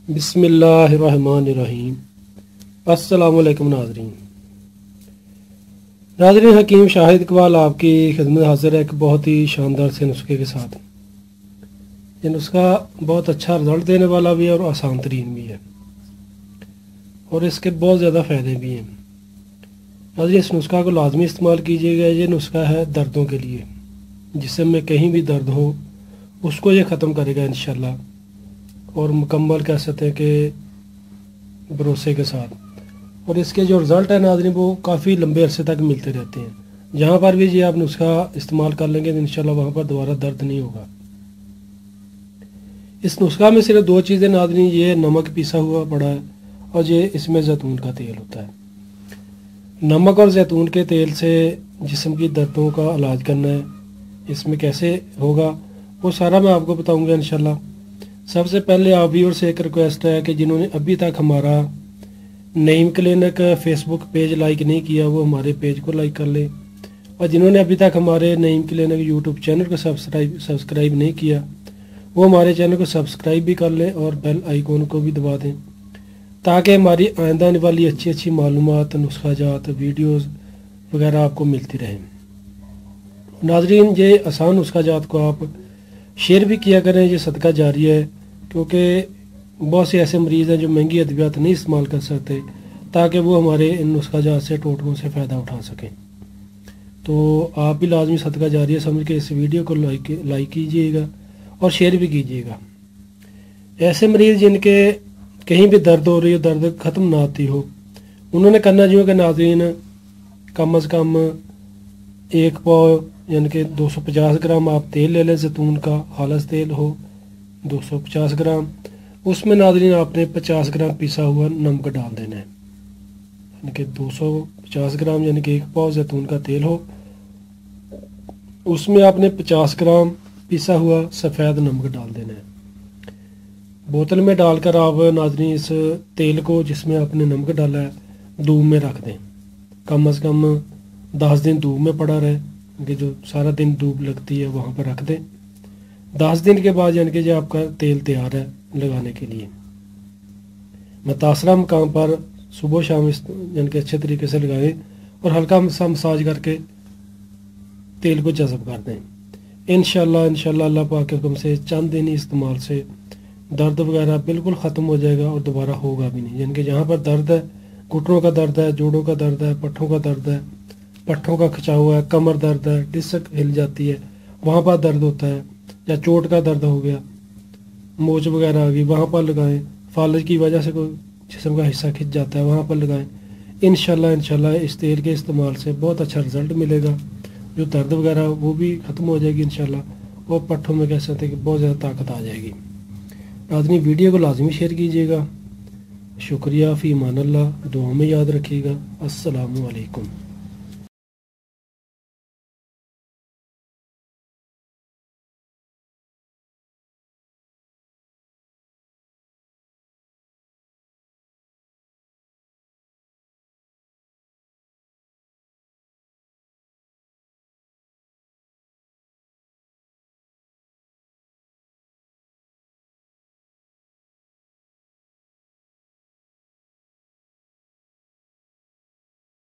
बिस्मिल्लाहिर्रहमानिर्रहीम। अस्सलामु अलैकुम नाज़रीन। हकीम शाहिद इकबाल आपकी खिदमत हाजिर है एक बहुत ही शानदार से नुस्खे के साथ। ये नुस्खा बहुत अच्छा रिज़ल्ट देने वाला भी है और आसान तरीन भी है और इसके बहुत ज़्यादा फ़ायदे भी हैं। नाज़रीन, इस नुस्खा को लाजमी इस्तेमाल कीजिएगा। ये नुस्खा है दर्दों के लिए, जिसम में कहीं भी दर्द हो उसको ये ख़त्म करेगा इंशाल्लाह, और मुकम्मल कह सकते हैं कि भरोसे के साथ। और इसके जो रिज़ल्ट है नाज़रीन वो काफ़ी लंबे अरसे तक मिलते रहते हैं। जहाँ पर भी ये आप नुस्खा इस्तेमाल कर लेंगे तो इंशाल्लाह वहाँ पर दोबारा दर्द नहीं होगा। इस नुस्खा में सिर्फ दो चीज़ें नाज़रीन, ये नमक पिसा हुआ पड़ा है और ये इसमें जैतून का तेल होता है। नमक और जैतून के तेल से जिस्म की दर्दों का इलाज करना है। इसमें कैसे होगा वो सारा मैं आपको बताऊँगा इंशाल्लाह। सबसे पहले आप व्यूअर से एक रिक्वेस्ट है कि जिन्होंने अभी तक हमारा Naeem clinic Facebook page like नहीं किया वो हमारे पेज को लाइक कर ले, और जिन्होंने अभी तक हमारे नईम क्लिनिक यूट्यूब चैनल को सब्सक्राइब नहीं किया वो हमारे चैनल को सब्सक्राइब भी कर लें और बेल आइकॉन को भी दबा दें, ताकि हमारी आइंदा आने वाली अच्छी अच्छी मालूमात, नुस्खाजात, वीडियोज़ वगैरह आपको मिलती रहें। नाज़रीन, ये आसान नुस्खाजात को आप शेयर भी किया करें, ये सदका जारी है, क्योंकि बहुत से ऐसे मरीज़ हैं जो महंगी अद्वियात नहीं इस्तेमाल कर सकते, ताकि वो हमारे इन नुस्खाजात से, टोटकों से फ़ायदा उठा सकें। तो आप भी लाजमी सदका जारी है समझ के इस वीडियो को लाइक कीजिएगा और शेयर भी कीजिएगा। ऐसे मरीज़ जिनके कहीं भी दर्द हो रही हो, दर्द ख़त्म ना आती हो, उन्होंने करना जो है कि नाज़रीन कम अज़ कम एक पाव यानी कि 250 ग्राम आप तेल ले लें, जैतून का खालिस तेल हो 250 ग्राम। उसमें नाज़रीन आपने 50 ग्राम पिसा हुआ नमक डाल देना है, यानी कि 250 ग्राम यानी कि एक पाव जैतून का तेल हो, उसमें आपने 50 ग्राम पिसा हुआ सफ़ेद नमक डाल देना है। बोतल में डालकर आप नाज़रीन इस तेल को जिसमें आपने नमक डाला है धूप में रख दें। कम अज़ कम 10 दिन धूप में पड़ा रहे, कि जो सारा दिन धूप लगती है वहाँ पर रख दें। 10 दिन के बाद यानी कि जो आपका तेल तैयार है लगाने के लिए, मुतासरा मकाम पर सुबह शाम यानी कि अच्छे तरीके से लगाएं और हल्का सा मसाज करके तेल को जज़ब कर दें। इंशाल्लाह अल्लाह पाक के हुक्म से चंद दिन इस्तेमाल से दर्द वगैरह बिल्कुल ख़त्म हो जाएगा और दोबारा होगा भी नहीं। यानी कि जहाँ पर दर्द है, घुटनों का दर्द है, जोड़ों का दर्द है, पट्ठों का दर्द है, पट्ठों का खिंचाव है, कमर दर्द है, डिस्क हिल जाती है वहाँ पर दर्द होता है, या चोट का दर्द हो गया, मोच वगैरह आ गई, वहाँ पर लगाएं। फालज की वजह से कोई जिस्म का हिस्सा खिंच जाता है वहाँ पर लगाएं। इंशाल्लाह इस तेल के इस्तेमाल से बहुत अच्छा रिज़ल्ट मिलेगा। जो दर्द वगैरह वो भी ख़त्म हो जाएगी इंशाल्लाह, और पट्ठों में कह सकते हैं कि बहुत ज़्यादा ताकत आ जाएगी। नाज़रीन, वीडियो को लाजमी शेयर कीजिएगा। शुक्रिया, फ़ी अमान अल्लाह। दुआ में याद रखिएगा। अस्सलामु अलैकुम।